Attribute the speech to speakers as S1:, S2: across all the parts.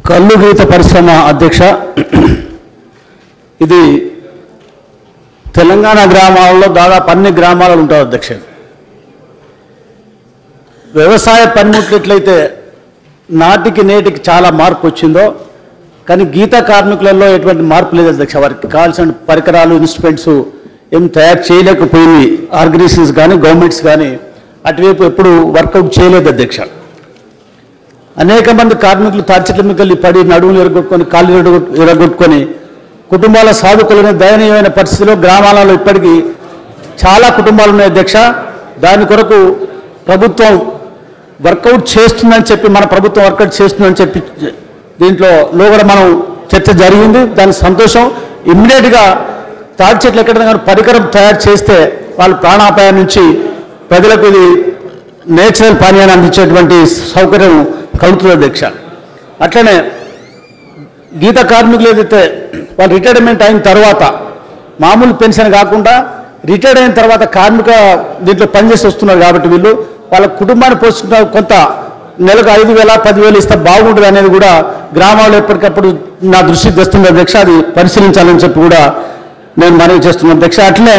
S1: కల్లు గీత పరిశ్రమ అధ్యక్ష ఇది తెలంగాణ గ్రామాల్లో దాదాపు అన్ని గ్రామాలలో ఉంటారు అధ్యక్ష. వ్యవసాయ పనిముట్లైతే నాటికి నేటికి చాలా మార్పు వచ్చిందో కానీ గీత కార్మికులలో ఎటువంటి మార్పు లేదు అధ్యక్ష. వారికి కావాల్సిన పరికరాలు ఇన్స్ట్రుమెంట్స్ ఏం తయారు చేయలేకపోయింది. ఆర్గనైజేషన్స్ కానీ గవర్నమెంట్స్ కానీ అటువైపు ఎప్పుడు వర్కౌట్ చేయలేదు అధ్యక్ష. అనేక మంది కార్మికులు తాడిచెట్ల మిక్కల్ని పడి నడువులు ఎరగొట్టుకొని కాళ్ళు ఎరగొట్టుకొని కుటుంబాల సాధుకులనే దయనీయమైన పరిస్థితిలో గ్రామాలలో ఇప్పటికీ చాలా కుటుంబాలు ఉన్నాయి అధ్యక్ష. దాని కొరకు ప్రభుత్వం వర్కౌట్ చేస్తుందని చెప్పి మన ప్రభుత్వం వర్కౌట్ చేస్తుందని చెప్పి దీంట్లో కూడా మనం చర్చ జరిగింది. దాని సంతోషం. ఇమ్మీడియట్గా తాడిచెట్లు ఎక్కడైనా పరికరం తయారు చేస్తే వాళ్ళు ప్రాణాపాయం నుంచి ప్రజలకు ఇది నేచురల్ పానీయాన్ని అందించేటువంటి సౌకర్యం కలుగుతుంది అధ్యక్ష. అట్లనే గీత కార్మికులు ఏదైతే వాళ్ళు రిటైర్మెంట్ అయిన తర్వాత మామూలు పెన్షన్ కాకుండా రిటైర్డ్ అయిన తర్వాత కార్మిక దీంట్లో పనిచేసి వస్తున్నారు కాబట్టి వీళ్ళు వాళ్ళ కుటుంబాన్ని పోషించుకున్న కొంత నెలకు 5,000 10,000 ఇస్తే బాగుంటుంది అనేది కూడా గ్రామాల్లో ఎప్పటికప్పుడు నా దృష్టికి తెస్తుంది అధ్యక్ష. అది పరిశీలించాలని చెప్పి కూడా నేను మనవి చేస్తున్నాను అధ్యక్ష. అట్లనే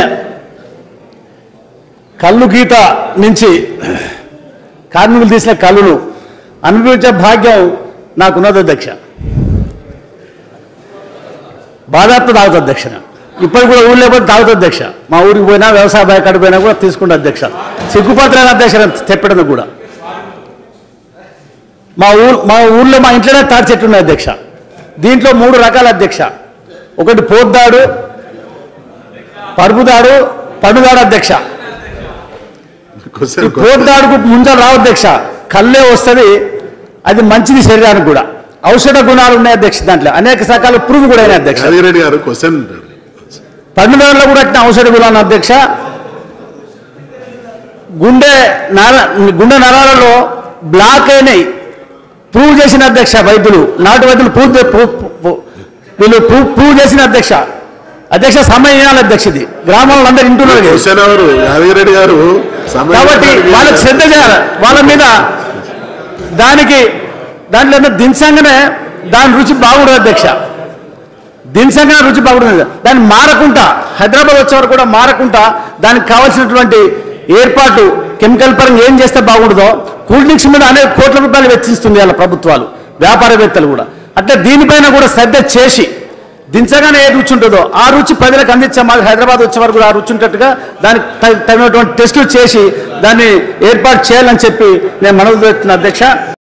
S1: కల్లు గీత నుంచి కార్మికులు తీసిన కల్లును అనుభవించే భాగ్యం నాకున్నది అధ్యక్ష. బాధాప్త తాగుతుంది అధ్యక్ష. ఇప్పటికి కూడా ఊళ్ళో పోతే తాగుతుంది అధ్యక్ష. మా ఊరికి పోయినా వ్యవసాయ బాయకాడు పోయినా కూడా తీసుకుంటా అధ్యక్ష. సిగ్గుపత్రాల అధ్యక్ష తెప్పడం కూడా మా ఊళ్ళో మా ఇంట్లోనే తాడి చెట్లు ఉన్నాయి అధ్యక్ష. దీంట్లో 3 రకాల అధ్యక్ష. ఒకటి పోద్దాడు, పరుపుదాడు, పండుదాడు అధ్యక్ష. పోద్దాడుకు ముంజలు రావు అధ్యక్ష. కళ్ళే వస్తుంది. అది మంచిది శరీరానికి కూడా. ఔషధ గుణాలు ఉన్నాయి అధ్యక్ష. దాంట్లో అనేక రకాల పురుగు కూడా అయినాయి అధ్యక్ష. పండుదాడులో కూడా అట్టిన ఔషధ గుణాలు అధ్యక్ష. గుండె నరాలలో బ్లాక్ అయినాయి ప్రూవ్ చేసిన అధ్యక్ష వైద్యులు. నాటు వైద్యులు వీళ్ళు ప్రూవ్ చేసిన అధ్యక్ష. అధ్యక్ష సమయం వినాలి అధ్యక్ష. ఇది గ్రామాల్లో అందరు వింటున్నారు
S2: యాదగిరెడ్డి గారు
S1: కాబట్టి వాళ్ళకి శ్రద్ధ చేయాలి. వాళ్ళ మీద దాంట్లో దించంగానే దాని రుచి బాగుండదు అధ్యక్ష. దించంగానే రుచి బాగుంటుంది. దాన్ని మారకుండా హైదరాబాద్ వచ్చేవారు కూడా మారకుండా దానికి కావాల్సినటువంటి ఏర్పాటు కెమికల్ పరంగా ఏం చేస్తే బాగుంటుందో కూల్ డ్రింక్స్ మీద అనేక కోట్ల రూపాయలు వెచ్చిస్తుంది వాళ్ళ ప్రభుత్వాలు వ్యాపారవేత్తలు కూడా. అట్లా దీనిపైన కూడా శ్రద్ధ చేసి దించగానే ఏ రుచి ఉంటుందో ఆ రుచి ప్రజలకు అందించే మాకు హైదరాబాద్ వచ్చే వరకు ఆ రుచి ఉంటట్టుగా దానికి తగినటువంటి టెస్టులు చేసి దాన్ని ఏర్పాటు చేయాలని చెప్పి నేను మనవి చేస్తున్నా అధ్యక్ష.